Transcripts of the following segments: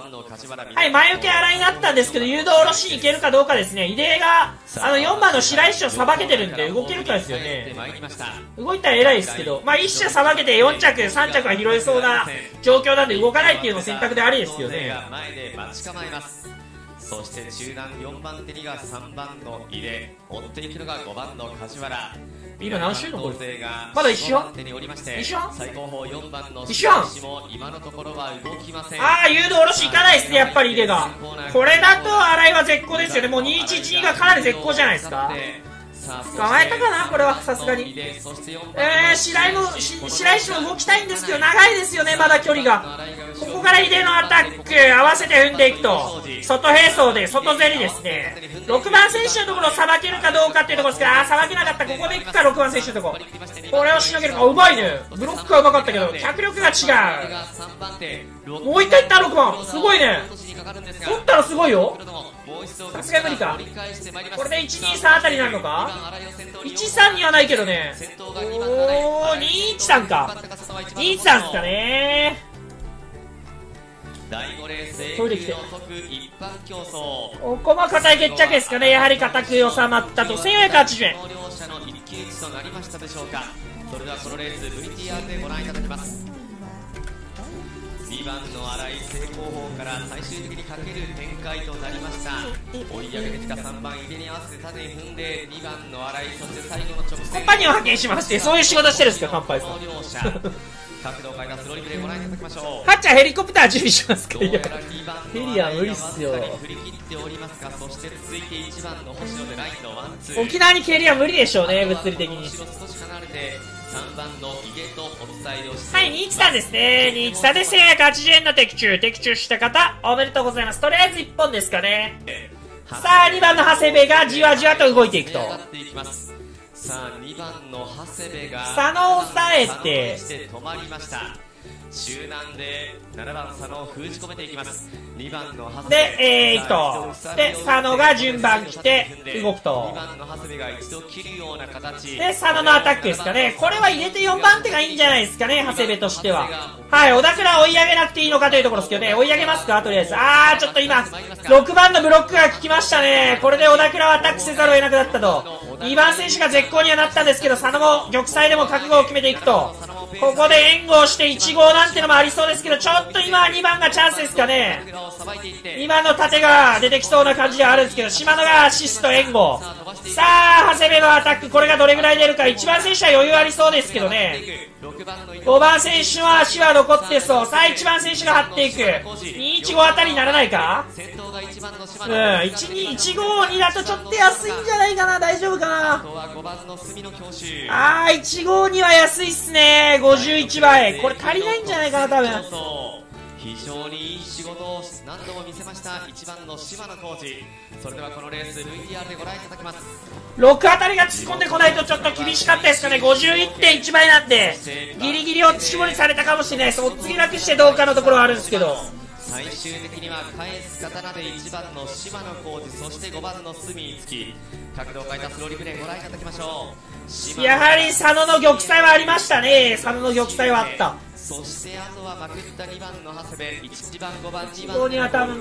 はい、前受け荒いになったんですけど、誘導下ろしに行けるかどうかですね。井出が、4番の白石をさばけてるんで、動けるかですよね。動いたら偉いですけど、まあ、1社さばけて4着、3着は拾えそうな状況なんで、動かないっていうのも選択でありですよね。 そして中段4番手にが3番の井出、追っていくのが5番の梶原。 今何周のこれまだ一周半一周半最高峰4番の一周半も今のところは動きません。 ああ、誘導下ろしいかないですね、やっぱり井出が。これだと新井は絶好ですよね。もう2112がかなり絶好じゃないですか。捕まえたかなこれはさすがに。白石も動きたいんですけど、長いですよね、まだ距離が。ここから井出のアタック合わせて踏んでいくと、外並走で外競りですね。6番選手のところをさばけるかどうかっていうところですけど、さばけなかった。ここでいくか、6番選手のところ。これをしのげるか。うまいね。ブロックがうまかったけど脚力が違う。もう一回いった。6番すごいね。取ったらすごいよ。さすがに無理か。これで123あたりになるのか。13にはないけどね。おー、213か。213っすかね。トイレ来て。ここも硬い決着ですかね。やはり硬く収まったと。1480円。 それではこのレース VTR でご覧いただきます。2番の新井正攻法から最終的にかける展開となりました。追い上げてきた3番井出に合わせて縦に踏んで2番の新井、そして最後の直線コンパニオン派遣しまして、そういう仕事してるんですか、乾杯さん。 角度を変えたスローリブでご覧いただきましょう。 ハッチャーヘリコプター準備しますか。いやヘリは無理っすよ。 振り切っておりますが、そして続いて1番の星野でラインのワンツー。 沖縄に蹴りは無理でしょうね、物理的に。 少し離れて3番の井出とお伝えをして、 はい、213ですね。213で1480円の的中した方おめでとうございます。とりあえず1本ですかね。さあ2番の長谷部がじわじわと動いていくと。 さあ2番の長谷部が佐野を抑えて止まりました。中段で7番佐野を封じ込めていきます。2番の長谷部で佐野が順番来て動くと。 2番の長谷部が一度切るような形で佐野のアタックですかね。これは入れて4番手がいいんじゃないですかね、長谷部としては。はい、小田倉追い上げなくていいのかというところですけどね。追い上げますか、とりあえず。ちょっと今6番のブロックが効きましたね。これで小田倉はアタックせざるを得なくなったと。2番選手が絶好にはなったんですけど、佐野も玉砕でも覚悟を決めていくと。ここで援護をして1号なんてのもありそうですけど、ちょっと今は2番がチャンスですかね。今の盾が出てきそうな感じではあるんですけど、島野がアシスト援護。さあ長谷部のアタック、これがどれぐらい出るか。1番選手は余裕ありそうですけどね。5番選手は足は残ってそう。さあ1番選手が張っていく。215あたりにならないか。152だとちょっと安いんじゃないかな。大丈夫かな。152は安いっすね。51倍。これ足りないんじゃないかな、多分。 非常にいい仕事を何度も見せました1番の島野浩二。それではこのレース VTR でご覧いただきます。 6あたりが突っ込んでこないとちょっと厳しかったですかね。51.1 倍なんでギリギリ落ち絞りされたかもしれないです。おっつぎなくしてどうかのところはあるんですけど、 最終的には返す刀で1番の島野浩二、そして5番の角井月。角度を変えたスローリプレイご覧いただきましょう。 やはり佐野の玉砕はありましたね。佐野の玉砕はあった。 そしてあとはまくった2番の長谷部、1番5番2番 1号には多分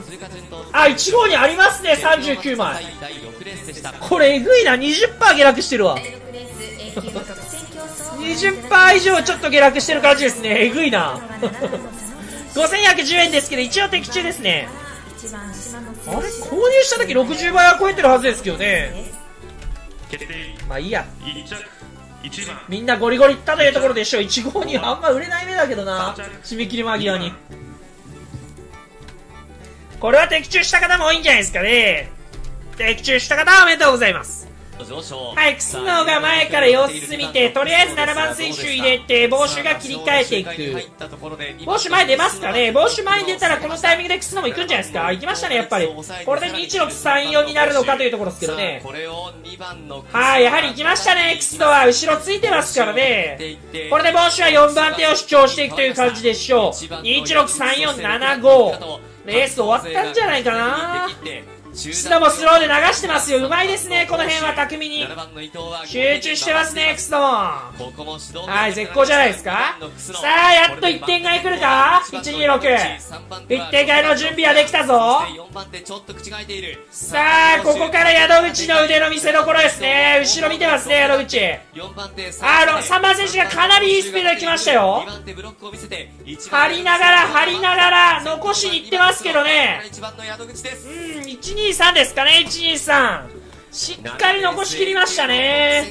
1号にありますね。39枚。これえぐいな。 20% 下落してるわ。20% 以上ちょっと下落してる感じですね。えぐいな。5110円ですけど一応的中ですね。あれ購入した時60倍は超えてるはずですけどね。まあいいや、みんなゴリゴリいったというところでしょう。1号にはあんま売れない目だけどな、締め切り間際に。これは的中した方も多いんじゃないですかね。的中した方はおめでとうございます。はい、クスノが前から様子見て、とりあえず7番選手入れて帽子が切り替えていく。帽子前出ますかね。帽子前に出たらこのタイミングでクスノも行くんじゃないですか。行きましたね、やっぱり。これで2634になるのかというところですけどね。はい、やはり行きましたね。クスノは後ろついてますからね。これで帽子は4番手を主張していくという感じでしょう。263475レース終わったんじゃないかな。 シドもスローで流してますよ。うまいですね、この辺は巧みに。集中してますね、クスドも。はい、絶好じゃないですか。さあ、やっと1点買い来るか ?126。1点買いの準備はできたぞ。さあ、ここから宿口の腕の見せ所ですね。後ろ見てますね、宿口。3番選手がかなりいいスピードで来ましたよ。張りながら、残しに行ってますけどね。123ですかね、123。しっかり残しきりましたね。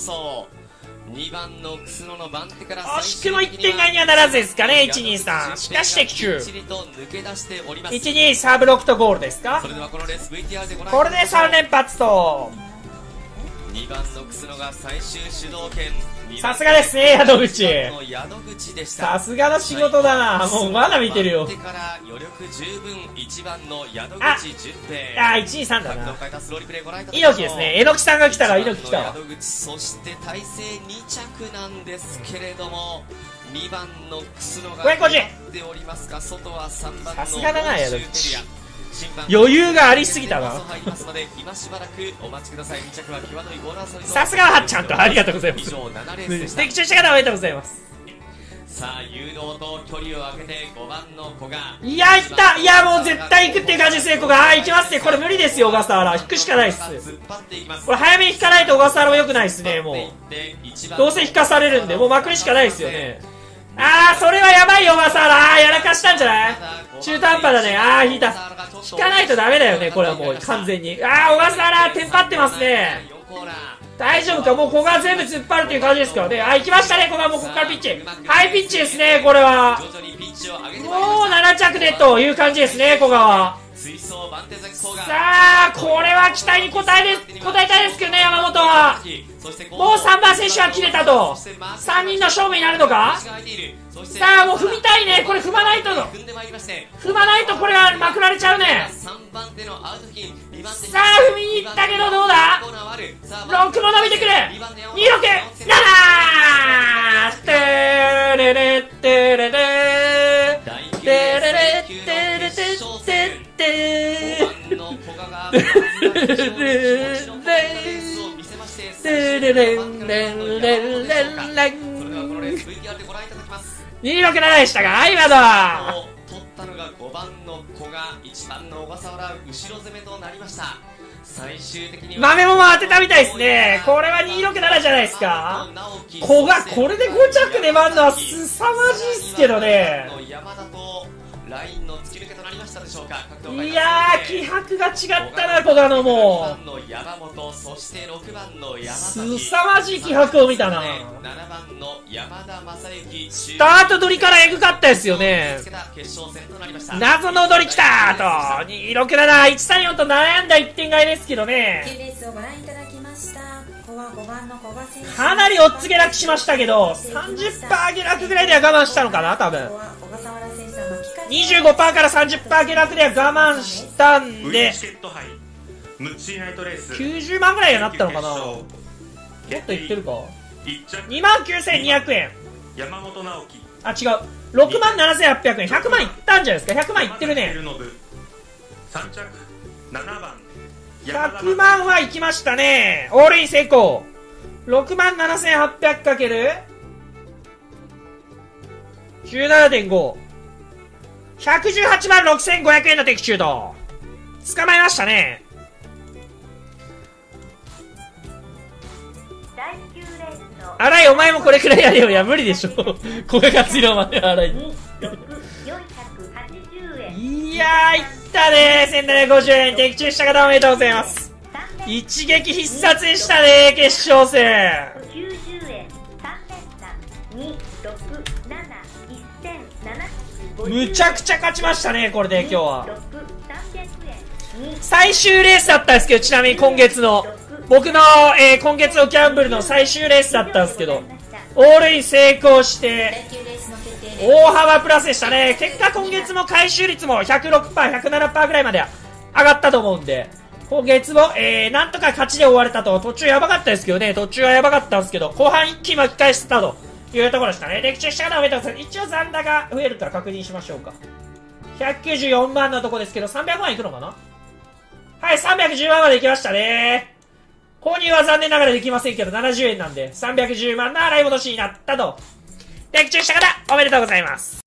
惜しくも1点買いにはならずですかね、123。しかし的中。123ブロックとゴールですか。これで3連発と。 2番の楠野が最終主導権。 さすがですね、宿口。さすがの仕事だな。もうまだ見てるよ。123だな。猪木ですね。猪木さんが来たら猪木来たわ。 そして体勢2着なんですけれども、2番の楠野が 550。さすがだな、宿口。余裕がありすぎたな。さすがはっちゃんとありがとうございます。的中した方おめでとうございます。 さあ誘導と距離を空けて5番の古賀。 いや、いった。いや、もう絶対行くっていう感じですね、古賀。行きますね。これ無理ですよ、小笠原。引くしかないっす。これ早めに引かないと小笠原も良くないっすね、もう。どうせ引かされるんで、もうまくりしかないっすよね。それはやばいよ、小笠原。やらかしたんじゃない？中途半端だね。引いた。引かないとダメだよね、これはもう完全に。小笠原、テンパってますね。大丈夫か？もう古賀全部突っ張るっていう感じですからね。行きましたね、古賀もここからピッチ。ハイピッチですね、これは。もう7着でという感じですね、古賀は。さあ、これは期待に応えたいですけどね、山本は。もう3番選手は切れたと。3人の勝負になるのか。さあ、もう踏みたいね。これ踏まないとこれはまくられちゃうね。さあ、踏みに行ったけどどうだ。6も伸びてくる。267。テレレテレレテレレテレテテ267でしたか、今のは。 取ったのが5番の古賀、1番の小笠原、後ろ攻めとなりました。最終的に豆も当てたみたいですね。これは267じゃないですか。古賀、これで5着で回るのはすさまじいっすけどね。 ラインの突き抜けとなりましたでしょうか。 いやー、気迫が違ったな、古賀のもう。 そして6番の山崎。すさまじい気迫を見たな。 7番の山田正幸。 スタート取りからエグかったですよね。謎の踊りきたーと。267、134と悩んだ1点買いですけどね。かなりおっつげ落しましたけど、30% 下落ぐらいでは我慢したのかな、多分。25% から 30% 下落では我慢したんで、90万ぐらいになったのかな。もっといってるか。29,200円。 山本直樹。 違う。67,800円。100万いったんじゃないですか。100万いってるね。 3着7番。 100万はいきましたね。オールイン成功。67,800 かける 17.5。118万6,500円の的中と。捕まえましたね。荒井、お前もこれくらいやれよ。いや、無理でしょ。これが強いまで荒井。いやー、いったねー。1,750円。的中した方おめでとうございます。一撃必殺でしたね、決勝戦。むちゃくちゃ勝ちましたね、これで今日は。最終レースだったんですけど、ちなみに今月の。僕の、今月のギャンブルの最終レースだったんですけど、オールイン成功して、大幅プラスでしたね。結果今月も回収率も 106%、107% ぐらいまで上がったと思うんで、今月も、なんとか勝ちで終われたと。途中やばかったですけどね、途中はやばかったんですけど、後半一気に巻き返したというところでしたね。的中した方おめでとうございます。一応残高が増えるか確認しましょうか。194万のとこですけど、300万いくのかな。 はい、310万まで行きましたね。購入は残念ながらできませんけど、70円なんで、310万の洗い戻しになったと。的中した方、おめでとうございます。